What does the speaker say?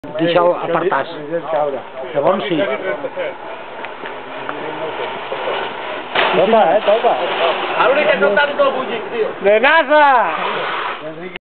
Deixa'l apartats. Llavors sí. Toca, toca. Ahora que no tanto bullicio. ¡De NASA!